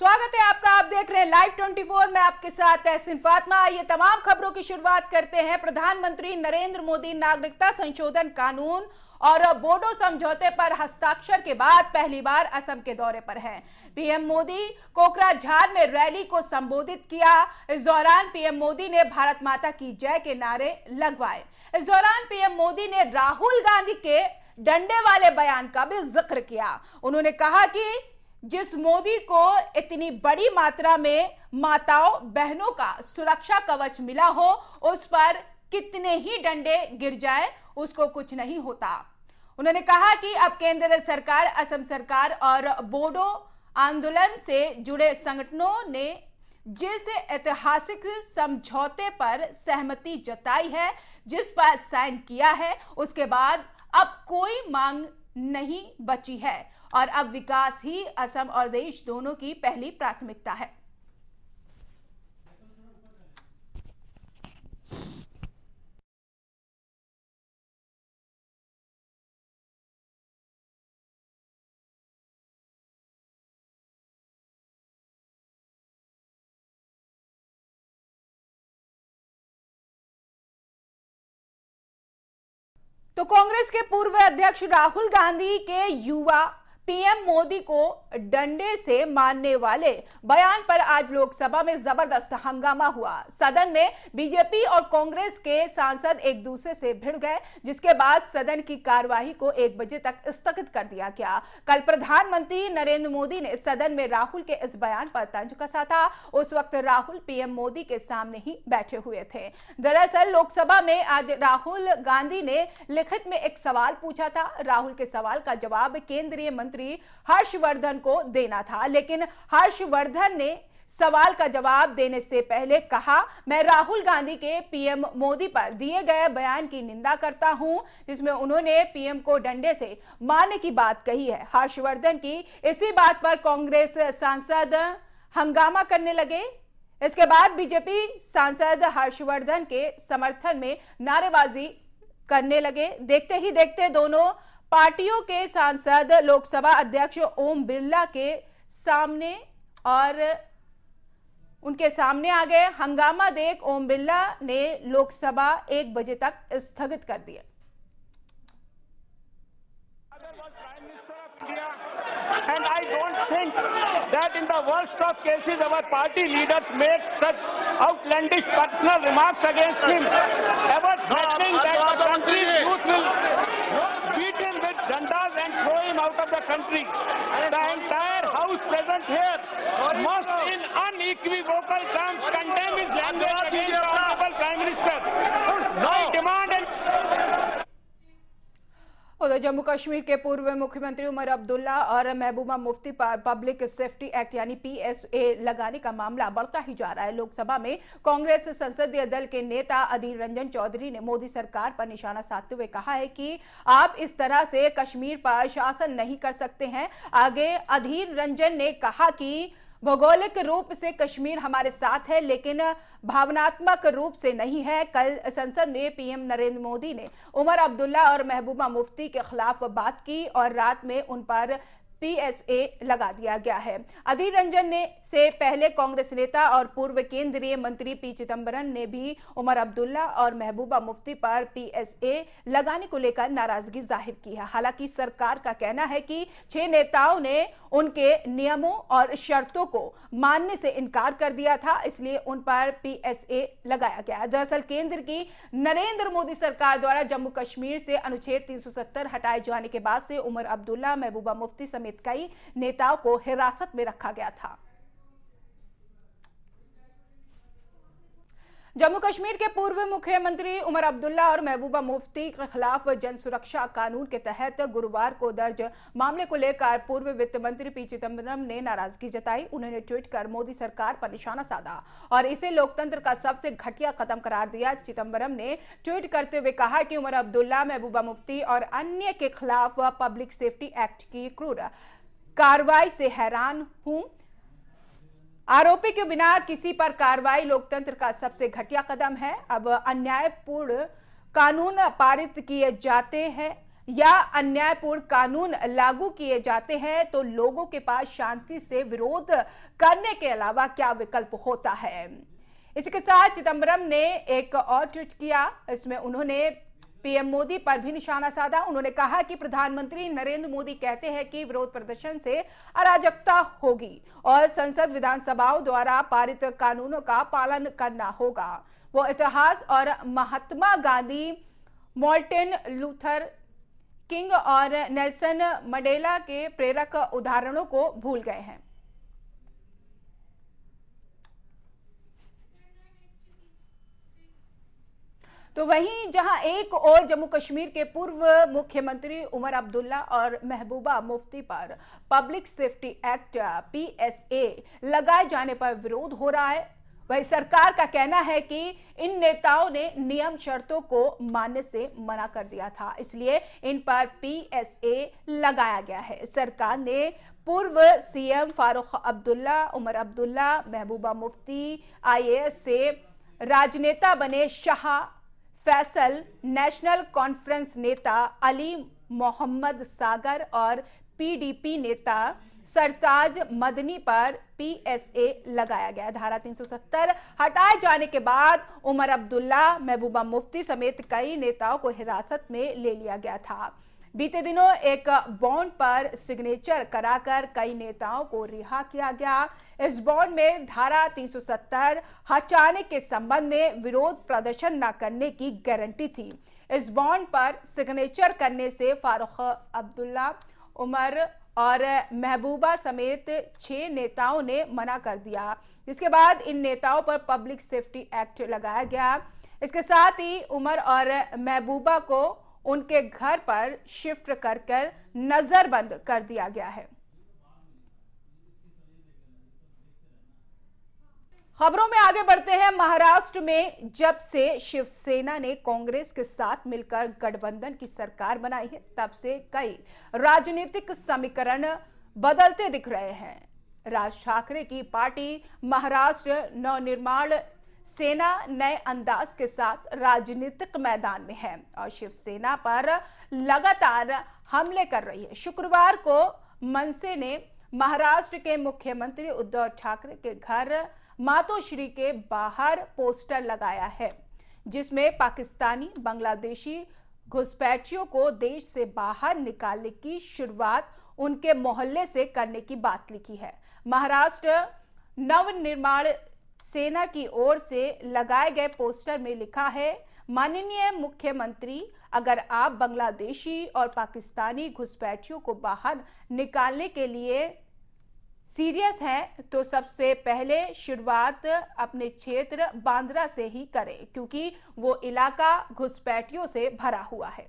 स्वागत है आपका। आप देख रहे हैं लाइव 24। मैं आपके साथ तहसीन फातिमा। ये तमाम खबरों की शुरुआत करते हैं। प्रधानमंत्री नरेंद्र मोदी नागरिकता संशोधन कानून और बोडो समझौते पर हस्ताक्षर के बाद पहली बार असम के दौरे पर हैं। पीएम मोदी कोकराझार में रैली को संबोधित किया। इस दौरान पीएम मोदी ने भारत माता की जय के नारे लगवाए। इस दौरान पीएम मोदी ने राहुल गांधी के डंडे वाले बयान का भी जिक्र किया। उन्होंने कहा कि जिस मोदी को इतनी बड़ी मात्रा में माताओं बहनों का सुरक्षा कवच मिला हो, उस पर कितने ही डंडे गिर जाएं, उसको कुछ नहीं होता। उन्होंने कहा कि अब केंद्र सरकार, असम सरकार और बोडो आंदोलन से जुड़े संगठनों ने जिस ऐतिहासिक समझौते पर सहमति जताई है, जिस पर साइन किया है, उसके बाद अब कोई मांग नहीं बची है और अब विकास ही असम और देश दोनों की पहली प्राथमिकता है। तो कांग्रेस के पूर्व अध्यक्ष राहुल गांधी के युवा पीएम मोदी को डंडे से मारने वाले बयान पर आज लोकसभा में जबरदस्त हंगामा हुआ। सदन में बीजेपी और कांग्रेस के सांसद एक दूसरे से भिड़ गए, जिसके बाद सदन की कार्यवाही को 1 बजे तक स्थगित कर दिया गया। कल प्रधानमंत्री नरेंद्र मोदी ने सदन में राहुल के इस बयान पर तंज कसा था। उस वक्त राहुल पीएम मोदी के सामने ही बैठे हुए थे। दरअसल लोकसभा में आज राहुल गांधी ने लिखित में एक सवाल पूछा था। राहुल के सवाल का जवाब केंद्रीय मंत्री हर्षवर्धन को देना था, लेकिन हर्षवर्धन ने सवाल का जवाब देने से पहले कहा, मैं राहुल गांधी के पीएम मोदी पर दिए गए बयान की निंदा करता हूं, जिसमें उन्होंने पीएम को डंडे से मारने की बात कही है। हर्षवर्धन की इसी बात पर कांग्रेस सांसद हंगामा करने लगे। इसके बाद बीजेपी सांसद हर्षवर्धन के समर्थन में नारेबाजी करने लगे। देखते ही देखते दोनों पार्टियों के सांसद लोकसभा अध्यक्ष ओम बिरला के सामने और उनके सामने आ गए। हंगामा देख ओम बिरला ने लोकसभा 1 बजे तक स्थगित कर दिया। And I don't think that in the worst of cases our party leaders make such outlandish personal remarks against him, ever threatening that the country's youth will beat him with dandas and throw him out of the country. The entire house present here must in unequivocal terms condemn his language against the Honorable Prime Minister. I demand and उधर जम्मू कश्मीर के पूर्व मुख्यमंत्री उमर अब्दुल्ला और महबूबा मुफ्ती पर public safety act यानी PSA लगाने का मामला बढ़ता ही जा रहा है। लोकसभा में कांग्रेस संसदीय दल के नेता अधीर रंजन चौधरी ने मोदी सरकार पर निशाना साधते हुए कहा है कि आप इस तरह से कश्मीर पर शासन नहीं कर सकते हैं। आगे अधीर रंजन ने कहा कि भौगोलिक रूप से कश्मीर हमारे साथ है, लेकिन भावनात्मक रूप से नहीं है। कल संसद में पीएम नरेंद्र मोदी ने उमर अब्दुल्ला और महबूबा मुफ्ती के खिलाफ बात की और रात में उन पर पीएसए लगा दिया गया है। अधीर रंजन ने से पहले कांग्रेस नेता और पूर्व केंद्रीय मंत्री पी चिदंबरम ने भी उमर अब्दुल्ला और महबूबा मुफ्ती पर पीएसए लगाने को लेकर नाराजगी जाहिर की है। हालांकि सरकार का कहना है कि 6 नेताओं ने उनके नियमों और शर्तों को मानने से इनकार कर दिया था, इसलिए उन पर पीएसए लगाया गया। दरअसल केंद्र की नरेंद्र मोदी सरकार द्वारा जम्मू कश्मीर से अनुच्छेद 370 हटाए जाने के बाद से उमर अब्दुल्ला, महबूबा मुफ्ती समेत कई नेताओं को हिरासत में रखा गया था। जम्मू कश्मीर के पूर्व मुख्यमंत्री उमर अब्दुल्ला और महबूबा मुफ्ती के खिलाफ जन सुरक्षा कानून के तहत गुरुवार को दर्ज मामले को लेकर पूर्व वित्त मंत्री पी चिदंबरम ने नाराजगी जताई। उन्होंने ट्वीट कर मोदी सरकार पर निशाना साधा और इसे लोकतंत्र का सबसे घटिया कदम करार दिया। चिदंबरम ने ट्वीट करते हुए कहा कि उमर अब्दुल्ला, महबूबा मुफ्ती और अन्य के खिलाफ पब्लिक सेफ्टी एक्ट की क्रूर कार्रवाई से हैरान हूं। आरोपी के बिना किसी पर कार्रवाई लोकतंत्र का सबसे घटिया कदम है। अब अन्यायपूर्ण कानून पारित किए जाते हैं, या अन्यायपूर्ण कानून लागू किए जाते हैं तो लोगों के पास शांति से विरोध करने के अलावा क्या विकल्प होता है। इसी के साथ चिदंबरम ने एक और ट्वीट किया। इसमें उन्होंने पीएम मोदी पर भी निशाना साधा। उन्होंने कहा कि प्रधानमंत्री नरेंद्र मोदी कहते हैं कि विरोध प्रदर्शन से अराजकता होगी और संसद विधानसभाओं द्वारा पारित कानूनों का पालन करना होगा। वो इतिहास और Mahatma Gandhi, Martin Luther King और नेल्सन मंडेला के प्रेरक उदाहरणों को भूल गए हैं। तो वहीं जहां एक और जम्मू कश्मीर के पूर्व मुख्यमंत्री उमर अब्दुल्ला और महबूबा मुफ्ती पर पब्लिक सेफ्टी एक्ट पीएसए लगाए जाने पर विरोध हो रहा है, वही सरकार का कहना है कि इन नेताओं ने नियम शर्तों को मानने से मना कर दिया था, इसलिए इन पर पीएसए लगाया गया है। सरकार ने पूर्व सीएम फारूक अब्दुल्ला, उमर अब्दुल्ला, महबूबा मुफ्ती, आईएएस से राजनेता बने शाह फैसल, नेशनल कॉन्फ्रेंस नेता अली मोहम्मद सागर और पीडीपी नेता सरताज मदनी पर पीएसए लगाया गया। धारा 370 हटाए जाने के बाद उमर अब्दुल्ला, महबूबा मुफ्ती समेत कई नेताओं को हिरासत में ले लिया गया था। बीते दिनों एक बॉन्ड पर सिग्नेचर कराकर कई नेताओं को रिहा किया गया। इस बॉन्ड में धारा 370 हटाने के संबंध में विरोध प्रदर्शन न करने की गारंटी थी। इस बॉन्ड पर सिग्नेचर करने से फारूक अब्दुल्ला, उमर और महबूबा समेत 6 नेताओं ने मना कर दिया, जिसके बाद इन नेताओं पर पब्लिक सेफ्टी एक्ट लगाया गया। इसके साथ ही उमर और महबूबा को उनके घर पर शिफ्ट कर नजरबंद कर दिया गया है। खबरों में आगे बढ़ते हैं। महाराष्ट्र में जब से शिवसेना ने कांग्रेस के साथ मिलकर गठबंधन की सरकार बनाई है, तब से कई राजनीतिक समीकरण बदलते दिख रहे हैं। राज ठाकरे की पार्टी महाराष्ट्र नवनिर्माण सेना नए अंदाज के साथ राजनीतिक मैदान में है और शिवसेना पर लगातार हमले कर रही है। शुक्रवार को मनसे ने महाराष्ट्र के मुख्यमंत्री उद्धव ठाकरे के घर मातोश्री के बाहर पोस्टर लगाया है, जिसमें पाकिस्तानी बांग्लादेशी घुसपैठियों को देश से बाहर निकालने की शुरुआत उनके मोहल्ले से करने की बात लिखी है। महाराष्ट्र नवनिर्माण सेना की ओर से लगाए गए पोस्टर में लिखा है, माननीय मुख्यमंत्री, अगर आप बांग्लादेशी और पाकिस्तानी घुसपैठियों को बाहर निकालने के लिए सीरियस हैं तो सबसे पहले शुरुआत अपने क्षेत्र बांद्रा से ही करें, क्योंकि वो इलाका घुसपैठियों से भरा हुआ है।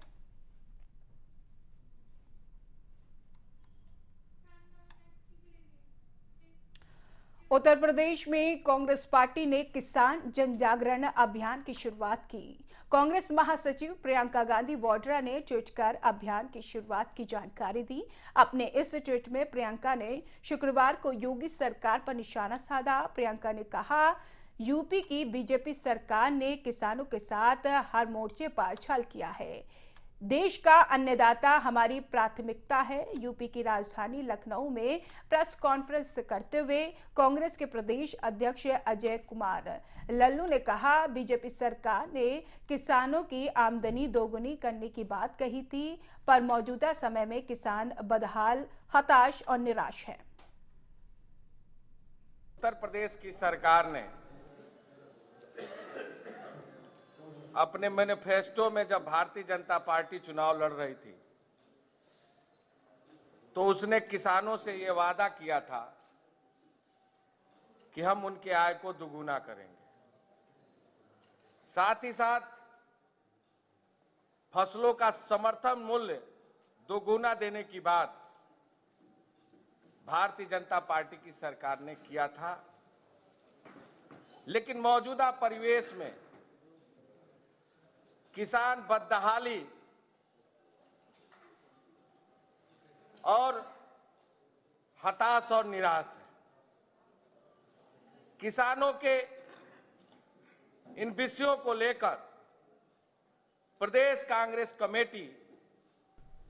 उत्तर प्रदेश में कांग्रेस पार्टी ने किसान जन जागरण अभियान की शुरुआत की। कांग्रेस महासचिव प्रियंका गांधी वाड्रा ने ट्वीट कर अभियान की शुरुआत की जानकारी दी। अपने इस ट्वीट में प्रियंका ने शुक्रवार को योगी सरकार पर निशाना साधा। प्रियंका ने कहा, यूपी की बीजेपी सरकार ने किसानों के साथ हर मोर्चे पर छल किया है। देश का अन्नदाता हमारी प्राथमिकता है। यूपी की राजधानी लखनऊ में प्रेस कॉन्फ्रेंस करते हुए कांग्रेस के प्रदेश अध्यक्ष अजय कुमार लल्लू ने कहा, बीजेपी सरकार ने किसानों की आमदनी दोगुनी करने की बात कही थी, पर मौजूदा समय में किसान बदहाल, हताश और निराश है। उत्तर प्रदेश की सरकार ने अपने मैनिफेस्टो में जब भारतीय जनता पार्टी चुनाव लड़ रही थी तो उसने किसानों से यह वादा किया था कि हम उनकी आय को दुगुना करेंगे। साथ ही साथ फसलों का समर्थन मूल्य दोगुना देने की बात भारतीय जनता पार्टी की सरकार ने किया था, लेकिन मौजूदा परिवेश में किसान बदहाली और हताश और निराश है। किसानों के इन विषयों को लेकर प्रदेश कांग्रेस कमेटी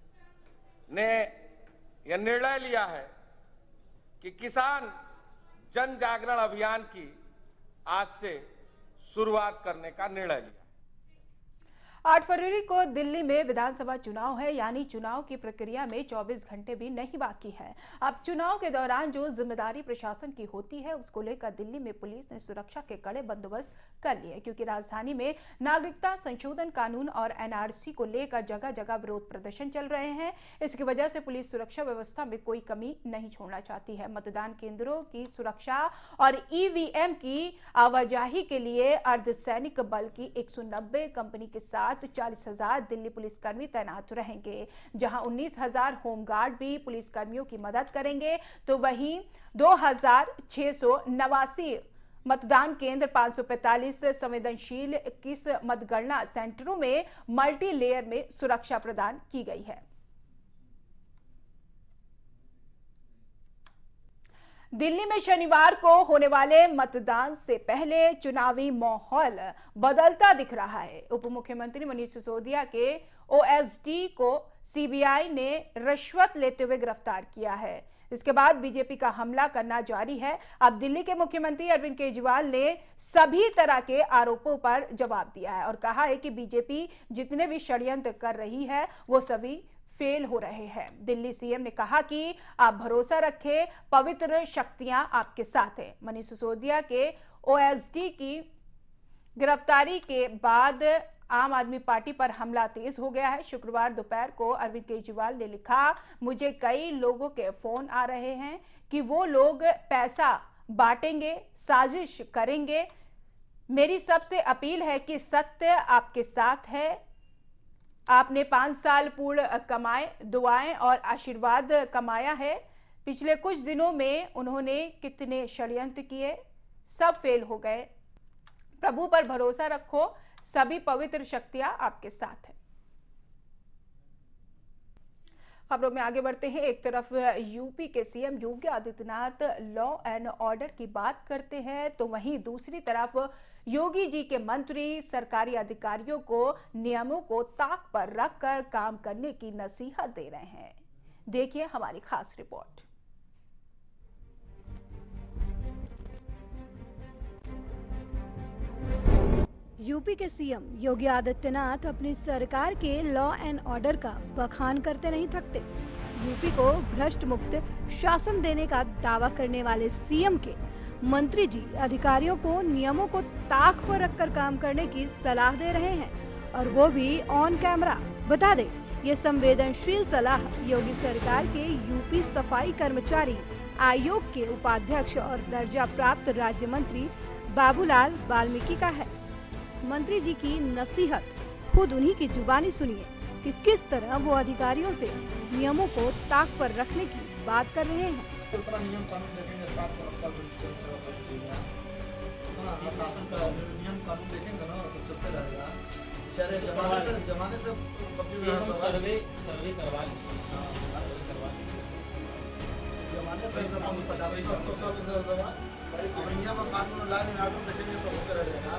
ने यह निर्णय लिया है कि किसान जन जागरण अभियान की आज से शुरुआत करने का निर्णय लिया। 8 फरवरी को दिल्ली में विधानसभा चुनाव है, यानी चुनाव की प्रक्रिया में 24 घंटे भी नहीं बाकी है। अब चुनाव के दौरान जो जिम्मेदारी प्रशासन की होती है, उसको लेकर दिल्ली में पुलिस ने सुरक्षा के कड़े बंदोबस्त कर लिए, क्योंकि राजधानी में नागरिकता संशोधन कानून और एनआरसी को लेकर जगह जगह विरोध प्रदर्शन चल रहे हैं। इसकी वजह से पुलिस सुरक्षा व्यवस्था में कोई कमी नहीं छोड़ना चाहती है। मतदान केंद्रों की सुरक्षा और ईवीएम की आवाजाही के लिए अर्धसैनिक बल की 190 कंपनी के साथ 40,000 दिल्ली पुलिसकर्मी तैनात रहेंगे, जहां 19,000 होमगार्ड भी पुलिसकर्मियों की मदद करेंगे। तो वहीं 2,689 मतदान केंद्र, 545 संवेदनशील 21 मतगणना सेंटरों में मल्टी लेयर में सुरक्षा प्रदान की गई है। दिल्ली में शनिवार को होने वाले मतदान से पहले चुनावी माहौल बदलता दिख रहा है। उप मुख्यमंत्री मनीष सिसोदिया के ओएसडी को सीबीआई ने रिश्वत लेते हुए गिरफ्तार किया है। इसके बाद बीजेपी का हमला करना जारी है। अब दिल्ली के मुख्यमंत्री अरविंद केजरीवाल ने सभी तरह के आरोपों पर जवाब दिया है और कहा है कि बीजेपी जितने भी षड्यंत्र कर रही है वो सभी फेल हो रहे हैं। दिल्ली सीएम ने कहा कि आप भरोसा रखें, पवित्र शक्तियां आपके साथ हैं। मनीष सिसोदिया के ओएसडी की गिरफ्तारी के बाद आम आदमी पार्टी पर हमला तेज हो गया है। शुक्रवार दोपहर को अरविंद केजरीवाल ने लिखा, मुझे कई लोगों के फोन आ रहे हैं कि वो लोग पैसा बांटेंगे, साजिश करेंगे। मेरी सबसे अपील है कि सत्य आपके साथ है। आपने 5 साल पूर्ण कमाए, दुआएं और आशीर्वाद कमाया है। पिछले कुछ दिनों में उन्होंने कितने षड्यंत्र किए, सब फेल हो गए। प्रभु पर भरोसा रखो, सभी पवित्र शक्तियां आपके साथ हैं। खबरों में आगे बढ़ते हैं। एक तरफ यूपी के CM Yogi Adityanath law and order की बात करते हैं, तो वहीं दूसरी तरफ योगी जी के मंत्री सरकारी अधिकारियों को नियमों को ताक पर रखकर काम करने की नसीहत दे रहे हैं। देखिए हमारी खास रिपोर्ट। यूपी के सीएम योगी आदित्यनाथ अपनी सरकार के लॉ एंड ऑर्डर का बखान करते नहीं थकते। यूपी को भ्रष्ट मुक्त शासन देने का दावा करने वाले सीएम के मंत्री जी अधिकारियों को नियमों को ताक पर रखकर काम करने की सलाह दे रहे हैं, और वो भी ऑन कैमरा। बता दें, ये संवेदनशील सलाह योगी सरकार के यूपी सफाई कर्मचारी आयोग के उपाध्यक्ष और दर्जा प्राप्त राज्य मंत्री बाबूलाल वाल्मीकि का है। मंत्री जी की नसीहत खुद उन्हीं की जुबानी सुनिए कि किस तरह वो अधिकारियों से नियमों को ताक पर रखने की बात कर रहे हैं। नियम कानून देखेंगे, नियम कानून देखेंगे ना तो चलते रहेगा। जमाने से सर्वे करवा नियम कानून लाइन देखेंगे तो होते रहेगा।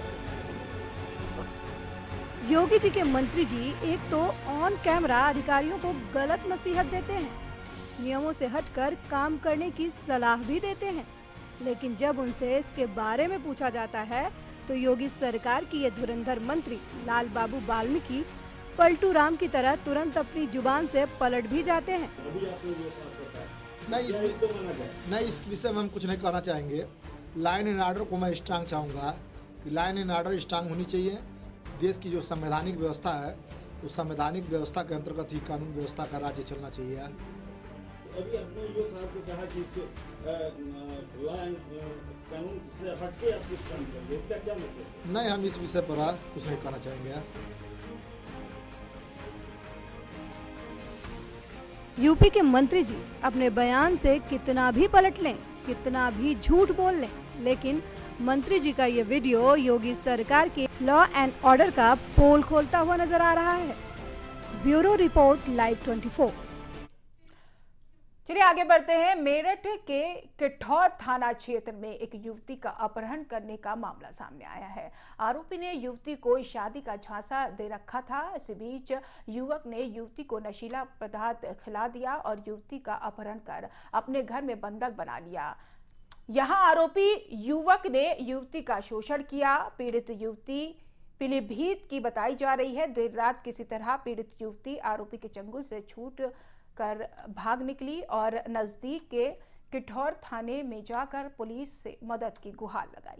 योगी जी के मंत्री जी एक तो ऑन कैमरा अधिकारियों को गलत नसीहत देते हैं, नियमों से हटकर काम करने की सलाह भी देते हैं, लेकिन जब उनसे इसके बारे में पूछा जाता है तो योगी सरकार की ये धुरंधर मंत्री लाल बाबू वाल्मीकि पलटू राम की तरह तुरंत अपनी जुबान से पलट भी जाते हैं। नहीं, इस विषय में हम कुछ नहीं कहना चाहेंगे। लाइन एंड ऑर्डर को मैं स्ट्रांग चाहूंगा कि लाइन एंड ऑर्डर स्ट्रांग होनी चाहिए। देश की जो संवैधानिक व्यवस्था है, उस संवैधानिक व्यवस्था के अंतर्गत ही कानून व्यवस्था का राज्य चलना चाहिए। अभी आपने यो साहब को कहा कि इसको लॉ एंड कानून से हटके आप कुछ काम करेंगे, इसका क्या मतलब? नहीं, हम इस विषय पर कुछ नहीं कहना चाहेंगे। यूपी के मंत्री जी अपने बयान से कितना भी पलट लें, कितना भी झूठ बोल लें, लेकिन मंत्री जी का ये वीडियो योगी सरकार के लॉ एंड ऑर्डर का पोल खोलता हुआ नजर आ रहा है। Bureau report, live 24। चलिए आगे बढ़ते हैं। मेरठ के किठौर थाना क्षेत्र में एक युवती का अपहरण करने का मामला सामने आया है। आरोपी ने युवती को शादी का झांसा दे रखा था। इस बीच युवक ने युवती को नशीला पदार्थ खिला दिया और युवती का अपहरण कर अपने घर में बंधक बना लिया। यहां आरोपी युवक ने युवती का शोषण किया। पीड़ित युवती पीलीभीत की बताई जा रही है। देर रात किसी तरह पीड़ित युवती आरोपी के चंगुल से छूट कर भाग निकली और नजदीक के किठौर थाने में जाकर पुलिस से मदद की गुहार लगाई।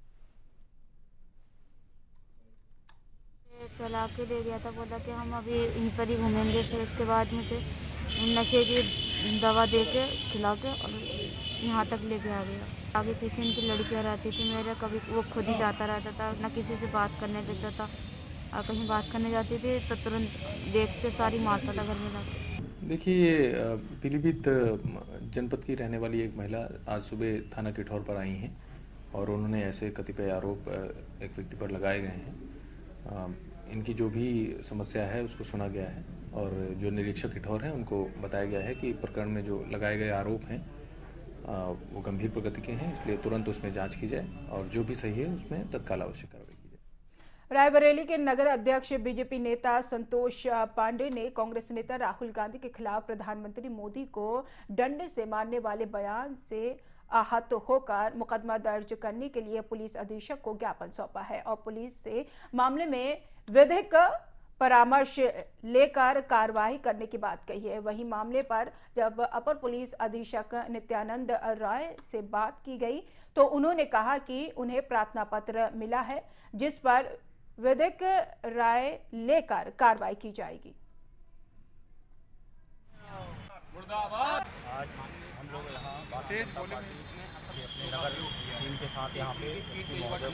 चला के ले गया था, बोला कि हम अभी यहीं पर ही घूमेंगे। फिर उसके बाद मुझे नशे की दवा दे के खिला के और यहाँ तक लेके आ गया। आगे पीछे इनकी लड़कियाँ रहती थी मेरे, कभी वो खुद ही जाता रहता था, न किसी से बात करने देता था। और कहीं बात करने जाती थी तो तुरंत देख के सारी मारता था घर में जाकर। देखिए, पीलीभीत जनपद की रहने वाली एक महिला आज सुबह थाना किठौर पर आई हैं और उन्होंने ऐसे कतिपय आरोप एक व्यक्ति पर लगाए गए हैं। इनकी जो भी समस्या है उसको सुना गया है और जो निरीक्षक किठौर हैं उनको बताया गया है कि प्रकरण में जो लगाए गए आरोप हैं वो गंभीर प्रकृति के हैं, इसलिए तुरंत उसमें जांच की जाए और जो भी सही है उसमें तत्काल आवश्यक कार्रवाई की जाए। रायबरेली के नगर अध्यक्ष बीजेपी नेता संतोष पांडे ने कांग्रेस नेता राहुल गांधी के खिलाफ प्रधानमंत्री मोदी को डंडे से मारने वाले बयान से आहत होकर मुकदमा दर्ज करने के लिए पुलिस अधीक्षक को ज्ञापन सौंपा है और पुलिस से मामले में विधिक परामर्श लेकर कार्रवाई करने की बात कही है। वहीं मामले पर जब अपर पुलिस अधीक्षक नित्यानंद राय से बात की गई तो उन्होंने कहा कि उन्हें प्रार्थना पत्र मिला है जिस पर विधिक राय लेकर कार्रवाई की जाएगी। आज हम लोग यहाँ भारतीय जनता पार्टी के अपने नगर टीम के साथ यहाँ पे एसपी महोदय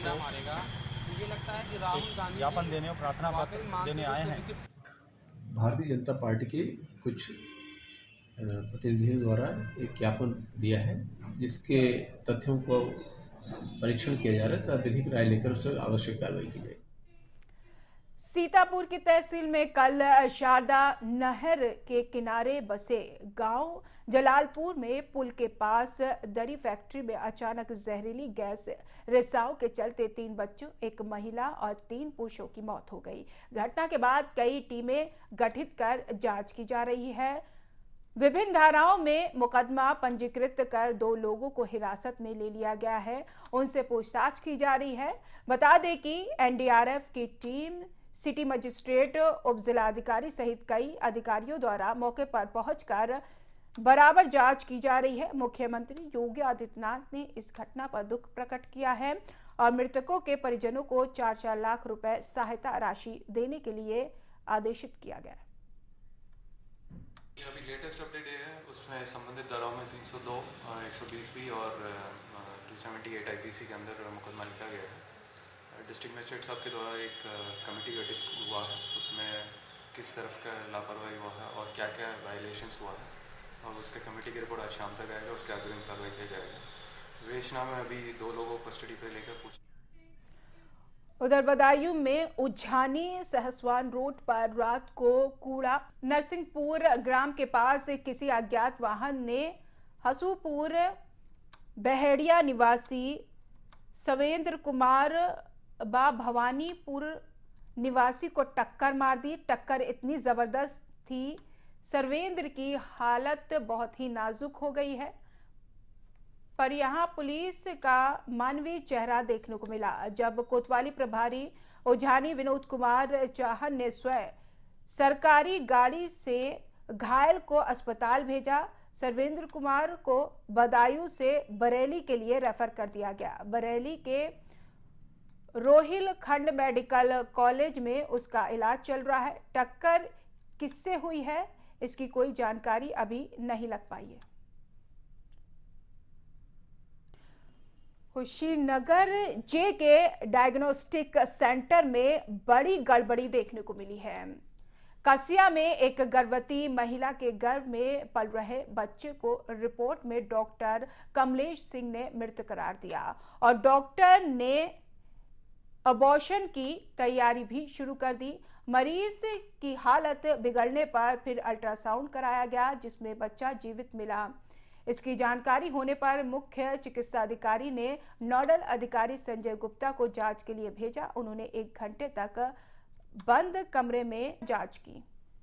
को ज्ञापन देने और प्रार्थना पत्र देने आए हैं। भारतीय जनता पार्टी के कुछ प्रतिनिधियों द्वारा एक ज्ञापन दिया है जिसके तथ्यों को परीक्षण किया जा रहा है तथा विधिक राय लेकर उससे आवश्यक कार्रवाई की जाएगी। सीतापुर की तहसील में कल शारदा नहर के किनारे बसे गांव जलालपुर में पुल के पास दरी फैक्ट्री में अचानक जहरीली गैस रिसाव के चलते 3 बच्चों, 1 महिला और 3 पुरुषों की मौत हो गई। घटना के बाद कई टीमें गठित कर जांच की जा रही है। विभिन्न धाराओं में मुकदमा पंजीकृत कर 2 लोगों को हिरासत में ले लिया गया है, उनसे पूछताछ की जा रही है। बता दें कि एनडीआरएफ की टीम, सिटी मजिस्ट्रेट, उप जिलाधिकारी सहित कई अधिकारियों द्वारा मौके पर पहुंचकर बराबर जांच की जा रही है। मुख्यमंत्री योगी आदित्यनाथ ने इस घटना पर दुख प्रकट किया है और मृतकों के परिजनों को 4-4 लाख रुपए सहायता राशि देने के लिए आदेशित किया गया है। अभी लेटेस्ट अपडेट ये है, उसमें संबंधित धाराओं में 302, 120B और 278 आईपीसी के अंदर मुकदमा लिखा गया है। डिस्ट्रिक्ट मजिस्ट्रेट साहब के द्वारा एक कमेटी गठित हुआ है, उसमें किस तरफ का लापरवाही हुआ है और क्या क्या वायलेशंस हुआ है और उसके कमेटी की रिपोर्ट आज शाम तक आएगा, उसके अग्रिम कार्रवाई किया जाएगा। वेशना में अभी 2 लोगों को कस्टडी पे लेकर पूछ। उधर बदायूं में उज्झानी सहसवान रोड पर रात को कूड़ा नरसिंहपुर ग्राम के पास किसी अज्ञात वाहन ने हसूपुर बहेड़िया निवासी सवेंद्र कुमार बा भवानीपुर निवासी को टक्कर मार दी। टक्कर इतनी जबरदस्त थी, सर्वेंद्र की हालत बहुत ही नाजुक हो गई है, पर यहां पुलिस का मानवीय चेहरा देखने को मिला जब कोतवाली प्रभारी उज्झानी विनोद कुमार चाहन ने स्वयं सरकारी गाड़ी से घायल को अस्पताल भेजा। सर्वेंद्र कुमार को बदायूं से बरेली के लिए रेफर कर दिया गया। बरेली के रोहिल खंड मेडिकल कॉलेज में उसका इलाज चल रहा है। टक्कर किससे हुई है इसकी कोई जानकारी अभी नहीं लग पाई है। कुशीनगर जेके डायग्नोस्टिक सेंटर में बड़ी गड़बड़ी देखने को मिली है। कसिया में एक गर्भवती महिला के गर्भ में पल रहे बच्चे को रिपोर्ट में डॉक्टर कमलेश सिंह ने मृत करार दिया और डॉक्टर ने अबॉर्शन की तैयारी भी शुरू कर दी। मरीज की हालत बिगड़ने पर फिर अल्ट्रासाउंड कराया गया, जिसमें बच्चा जीवित मिला। इसकी जानकारी होने पर मुख्य चिकित्सा अधिकारी ने नोडल अधिकारी संजय गुप्ता को जांच के लिए भेजा। उन्होंने 1 घंटे तक बंद कमरे में जांच की।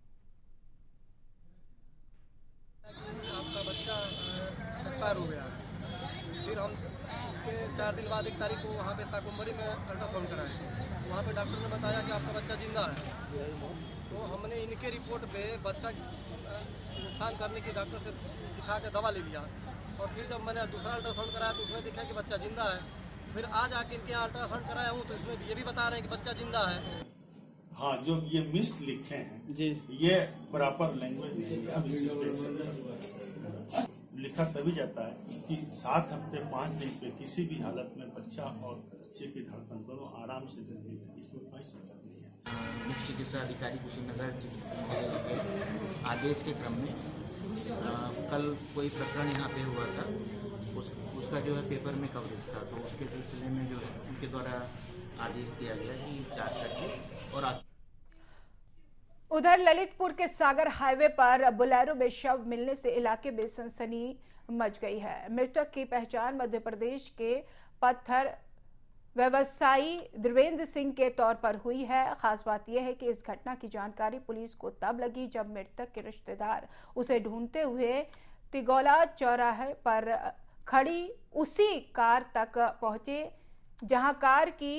आपका बच्चा एक्सपायर हो गया है। फिर हम उसके 4 दिन बाद 1 तारीख को वहाँ पे साकुम्बरी में अल्ट्रासाउंड कराए। वहाँ पे डॉक्टर ने बताया कि आपका बच्चा जिंदा है। तो हमने इनके रिपोर्ट पे बच्चा नुकसान करने की डॉक्टर से दिखा के दवा ले लिया। और फिर जब मैंने दूसरा अल्ट्रासाउंड कराया तो उसमें देखा कि बच्चा जिंदा है। फिर आज आके इनके यहाँ अल्ट्रासाउंड कराया हूँ तो इसमें ये भी बता रहे हैं कि बच्चा जिंदा है। हाँ, जो ये मिस्ड लिखे हैं जी, ये प्रॉपर लैंग्वेज नहीं है। लिखा तभी जाता है कि 7 हफ्ते 5 दिन पे किसी भी हालत में बच्चा और बच्चे की धड़कन दोनों आराम से चलती है, इसमें कोई समस्या नहीं है। मुख्य चिकित्सा अधिकारी कुशीनगर के आदेश के क्रम में कल कोई प्रकरण यहाँ पे हुआ था, उसका जो है पेपर में कवरेज था, तो उसके सिलसिले में जो है उनके द्वारा आदेश दिया गया कि जांच करके और उधर ललितपुर के सागर हाईवे पर बोलेरो में शव मिलने से इलाके में सनसनी मच गई है। मृतक की पहचान मध्य प्रदेश के पत्थर व्यवसायी देवेंद्र सिंह के तौर पर हुई है। खास बात यह है कि इस घटना की जानकारी पुलिस को तब लगी जब मृतक के रिश्तेदार उसे ढूंढते हुए तिगौला चौराहे पर खड़ी उसी कार तक पहुंचे, जहां कार की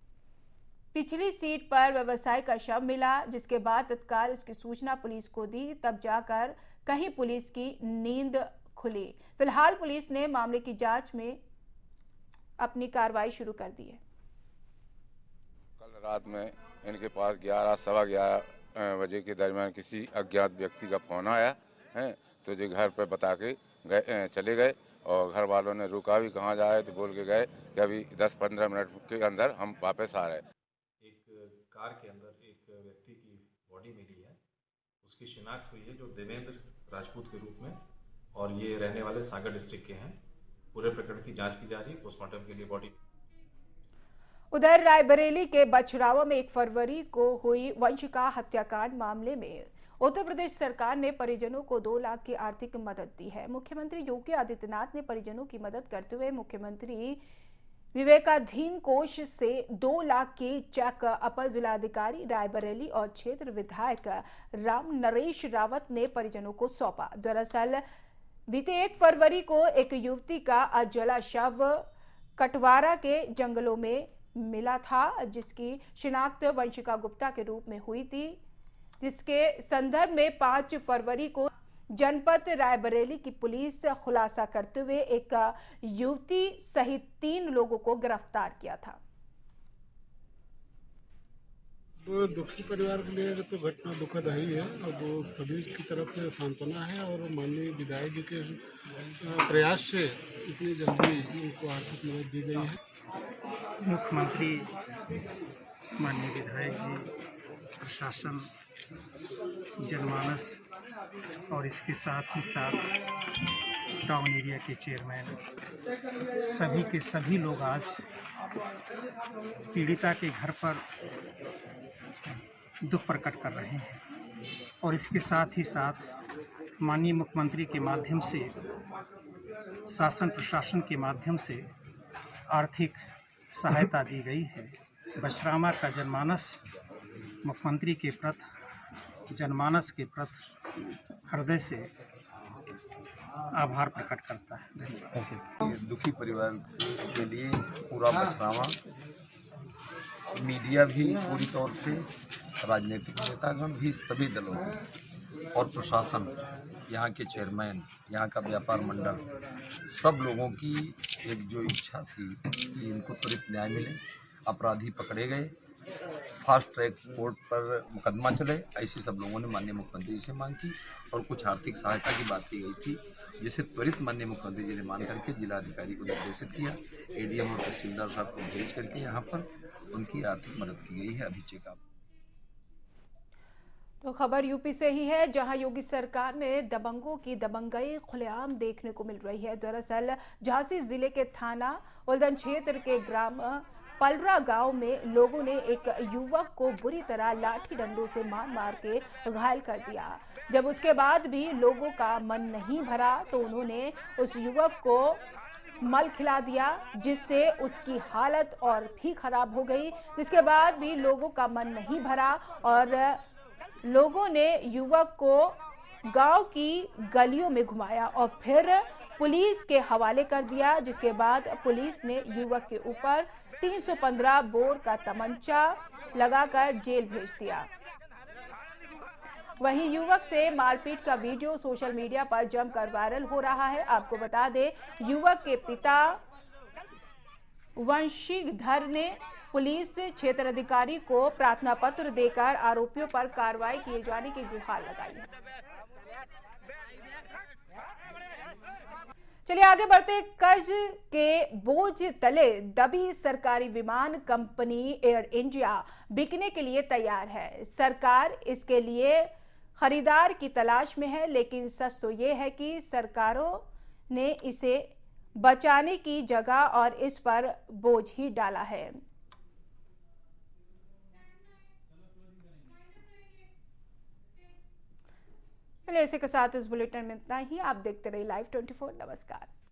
पिछली सीट पर व्यवसायी का शव मिला, जिसके बाद तत्काल इसकी सूचना पुलिस को दी, तब जाकर कहीं पुलिस की नींद खुली। फिलहाल पुलिस ने मामले की जांच में अपनी कार्रवाई शुरू कर दी है। कल रात में इनके पास 11 सवा 11 बजे के दरमियान किसी अज्ञात व्यक्ति का फोन आया है, तो जो घर पर बता के चले गए और घर वालों ने रुका भी कहाँ जा रहे तो बोल के गए कि अभी 10-15 मिनट के अंदर हम वापस आ रहे हैं। कार के अंदर एक व्यक्ति की बॉडी मिली है, उसकी शिनाख्त हुई है जो देवेंद्र राजपूत के रूप में, और ये रहने वाले सागर डिस्ट्रिक्ट के हैं। पूरे प्रकरण की जांच की जा रही है, पोस्टमार्टम के लिए बॉडी। उधर रायबरेली के बछरावा में 1 फरवरी को हुई वंशिका हत्याकांड मामले में उत्तर प्रदेश सरकार ने परिजनों को 2 लाख की आर्थिक मदद दी है। मुख्यमंत्री योगी आदित्यनाथ ने परिजनों की मदद करते हुए मुख्यमंत्री विवेकाधीन कोष से 2 लाख की चेक अपर जिलाधिकारी रायबरेली और क्षेत्र विधायक राम नरेश रावत ने परिजनों को सौंपा। दरअसल बीते 1 फरवरी को एक युवती का अजला शव कटवारा के जंगलों में मिला था, जिसकी शिनाख्त वंशिका गुप्ता के रूप में हुई थी, जिसके संदर्भ में 5 फरवरी को जनपद रायबरेली की पुलिस खुलासा करते हुए एक युवती सहित 3 लोगों को गिरफ्तार किया था। वो दुखी परिवार के लिए तो घटना दुखद है ही है, और वो सभी की तरफ से सांत्वना है और माननीय विधायक जी के प्रयास से इतनी जल्दी उनको आर्थिक मदद दी गई है। मुख्यमंत्री, माननीय विधायक जी, प्रशासन, जनमानस और इसके साथ ही साथ टाउन एरिया के चेयरमैन, सभी के सभी लोग आज पीड़िता के घर पर दुख प्रकट कर रहे हैं, और इसके साथ ही साथ माननीय मुख्यमंत्री के माध्यम से, शासन प्रशासन के माध्यम से आर्थिक सहायता दी गई है। बछरावा का जनमानस मुख्यमंत्री के प्रति, जनमानस के प्रति हृदय से आभार प्रकट करता है। धन्यवाद। दुखी परिवार के लिए पूरा बछरावा, मीडिया भी पूरी तौर से, राजनीतिक नेतागण भी, सभी दलों और प्रशासन, यहाँ के चेयरमैन, यहाँ का व्यापार मंडल, सब लोगों की एक जो इच्छा थी कि इनको त्वरित न्याय मिले, अपराधी पकड़े गए, फास्ट ट्रैक कोर्ट पर मुकदमा चले, ऐसी सब लोगों ने माननीय मुख्यमंत्री जी से मांग की, और कुछ आर्थिक सहायता की बात की गई थी, जिसे त्वरित माननीय मुख्यमंत्री जी ने मान करके जिलाधिकारी को निर्देशित किया, एडीएम और तहसीलदार साहब को भेज करके यहाँ पर उनकी आर्थिक मदद की गई है। अभी चेकअप। तो खबर यूपी से ही है, जहां योगी सरकार में दबंगों की दबंगई खुलेआम देखने को मिल रही है। दरअसल झांसी जिले के थाना उल्दन क्षेत्र के ग्राम पलरा गांव में लोगों ने एक युवक को बुरी तरह लाठी डंडों से मार के घायल कर दिया। जब उसके बाद भी लोगों का मन नहीं भरा तो उन्होंने उस युवक को मल खिला दिया, जिससे उसकी हालत और भी खराब हो गई। जिसके बाद भी लोगों का मन नहीं भरा और लोगों ने युवक को गांव की गलियों में घुमाया और फिर पुलिस के हवाले कर दिया। जिसके बाद पुलिस ने युवक के ऊपर 315 बोर का तमंचा लगाकर जेल भेज दिया। वहीं युवक से मारपीट का वीडियो सोशल मीडिया पर जमकर वायरल हो रहा है। आपको बता दें, युवक के पिता वंशीधर ने पुलिस क्षेत्र अधिकारी को प्रार्थना पत्र देकर आरोपियों पर कार्रवाई किए जाने की गुहार लगाई है। चलिए आगे बढ़ते। कर्ज के बोझ तले दबी सरकारी विमान कंपनी एयर इंडिया बिकने के लिए तैयार है। सरकार इसके लिए खरीदार की तलाश में है, लेकिन सच तो ये है कि सरकारों ने इसे बचाने की जगह और इस पर बोझ ही डाला है। चलिए इसी के साथ इस बुलेटिन में इतना ही। आप देखते रहिए Live 24। नमस्कार।